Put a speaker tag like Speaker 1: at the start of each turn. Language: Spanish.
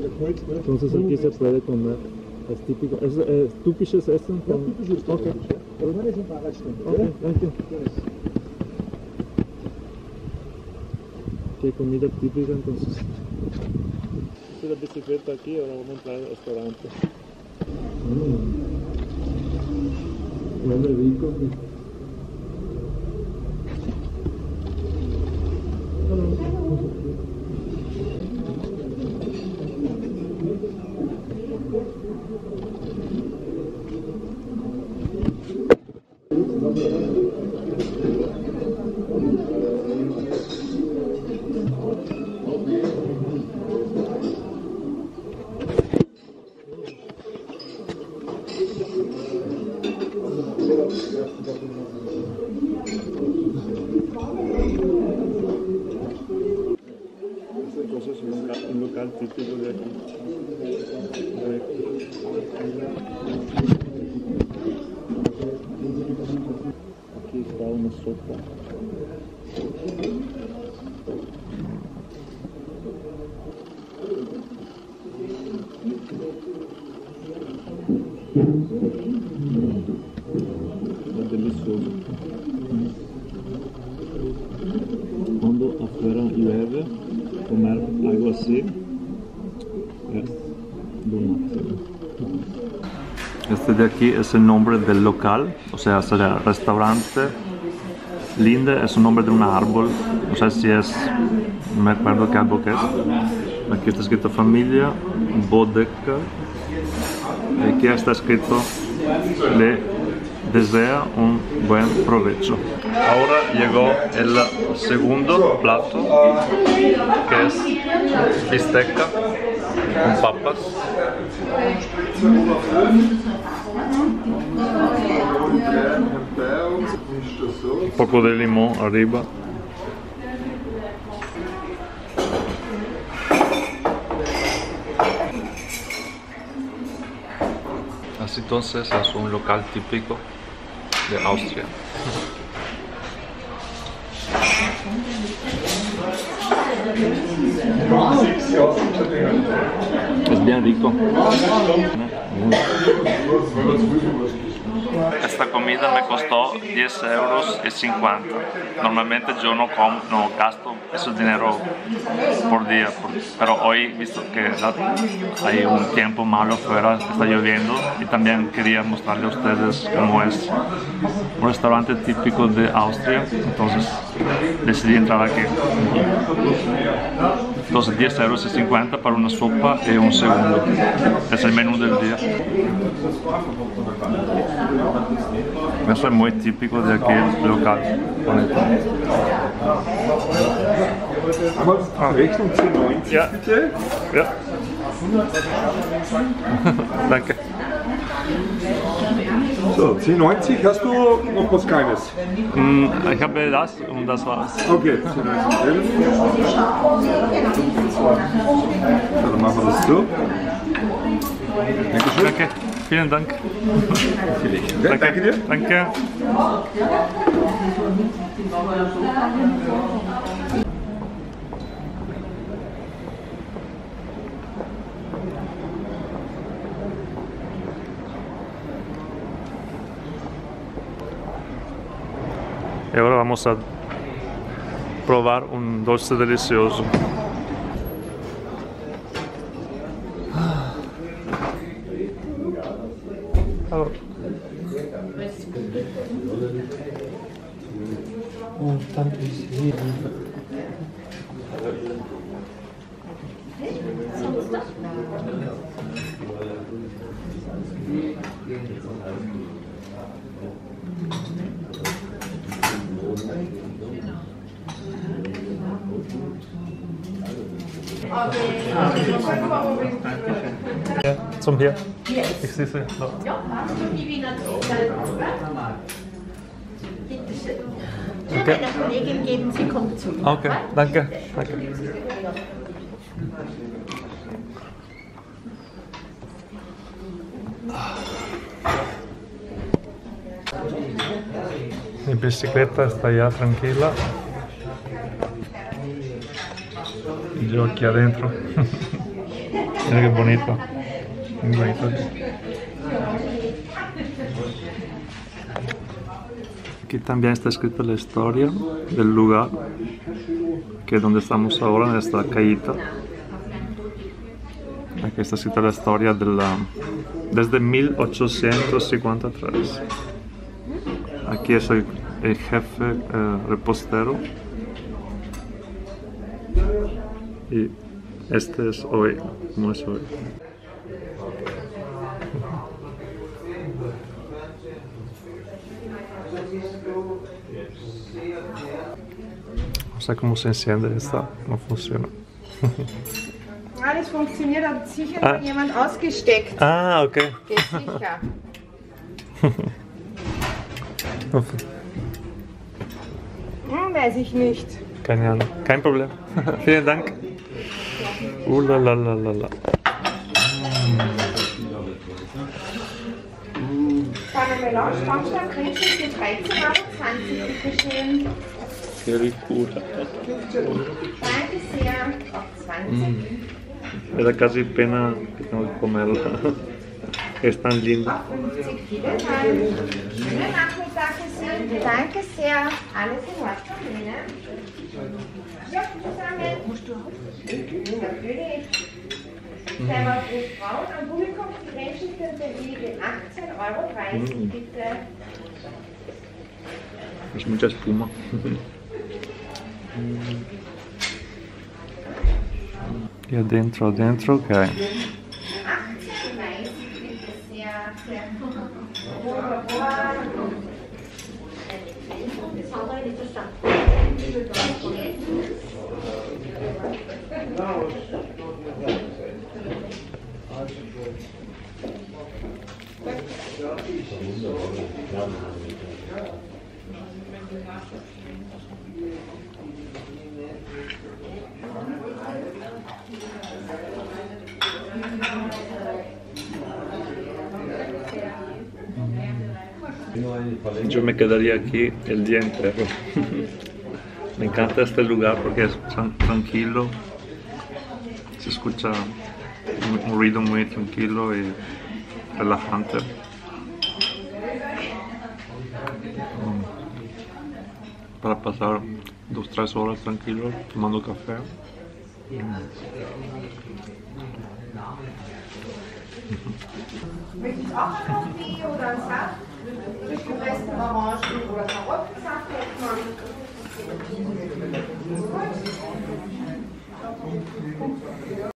Speaker 1: Entonces aquí se puede comer. Es típico. ¿Es typisches Essen?
Speaker 2: Ja, typisches
Speaker 1: Okay.
Speaker 2: Aber dann ist ein Fahrradstand.
Speaker 1: Okay, danke. ¿Qué comida típica entonces? ¿Es la bicicleta aquí o vamos a entrar al restaurante?
Speaker 2: Huele rico.
Speaker 1: Un local típico de aquí. Aquí está una sopa. Es delicioso. Cuando afuera llueve, comer algo así es lo máximo. Este de aquí es el nombre del local, o sea, sería restaurante Linde, es un nombre de un árbol, no sé si es, no me acuerdo qué árbol que es. Aquí está escrito familia, bodega, y aquí está escrito le desea un buen provecho. Ahora llegó el segundo plato, que es bisteca con papas. Un poco de limón arriba. Así entonces es un local típico de Austria. Es bien rico. Esta comida me costó 10,50 €. Normalmente yo no gasto ese dinero por día, pero hoy, visto que hay un tiempo malo afuera, está lloviendo, y también quería mostrarle a ustedes cómo es un restaurante típico de Austria, entonces decidí entrar aquí. Entonces 10,50 € para una sopa y un segundo. Es el menú del día. Eso es muy típico de aquí, local.
Speaker 2: Rechnung 10,90
Speaker 1: Ja.
Speaker 2: bitte.
Speaker 1: Ja. Danke.
Speaker 2: So, 10,90. Hast du noch was Kleines?
Speaker 1: Ich habe das und das war's.
Speaker 2: Okay, 10,90. So, dann machen wir das so. Dankeschön.
Speaker 1: Danke. Vielen Dank.
Speaker 2: Ja, danke dir.
Speaker 1: Danke. Y ahora vamos a probar un dulce delicioso. Hallo.
Speaker 3: Oh, danke sehr.
Speaker 1: Ja, zum hier. Ich sehe sie noch.
Speaker 4: Ja, die Wiener
Speaker 1: Okay.
Speaker 4: Einer Kollegin geben, sie kommt zu Ihnen.
Speaker 1: Okay, danke. Danke. Mi bicicleta está ya tranquila. Yo aquí adentro. Mira qué bonito. Muy bonito. Aquí también está escrita la historia del lugar, que es donde estamos ahora, en esta callita. Aquí está escrita la historia desde 1853. Aquí es el jefe repostero. Y este es hoy, como es hoy. No sé cómo se enciende esta, no funciona.
Speaker 4: Ah, das funktioniert, hat sicher noch jemand ausgesteckt.
Speaker 1: Ah, okay.
Speaker 4: Geht sicher. Weiß ich nicht.
Speaker 1: Keine Ahnung, kein Problem. Vielen Dank. La la la la la.
Speaker 4: Melange, Stammstein, Cremchen für 13,20 € bitte schön.
Speaker 1: Che ricura.
Speaker 4: Danke sehr. Auf 20.
Speaker 1: Era casi pena que tengo que comerla. Es tan linda.
Speaker 4: 50, vielen Dank. Schönen Nachmittag für Sie. Danke sehr. Alles in Ordnung, ne? Ja, zusammen. Musst du auch? Natürlich. Zweimal pro Frau. Am Publikum die Cremchen für den Liege 18,30 € bitte.
Speaker 1: Es mucha espuma. Y adentro, ¿qué hay?
Speaker 4: 18,30 bitte sehr. Wunderbar. Das haben wir nicht verstanden.
Speaker 1: Yo me quedaría aquí el día entero. Me encanta este lugar porque es tranquilo, se escucha un ruido muy tranquilo y relajante. Para pasar 2-3 horas tranquilo tomando café.
Speaker 4: Möchtest du auch einen Kaffee oder einen Saft? Zwischen Resten Orangen oder Karottensaft hätten wir.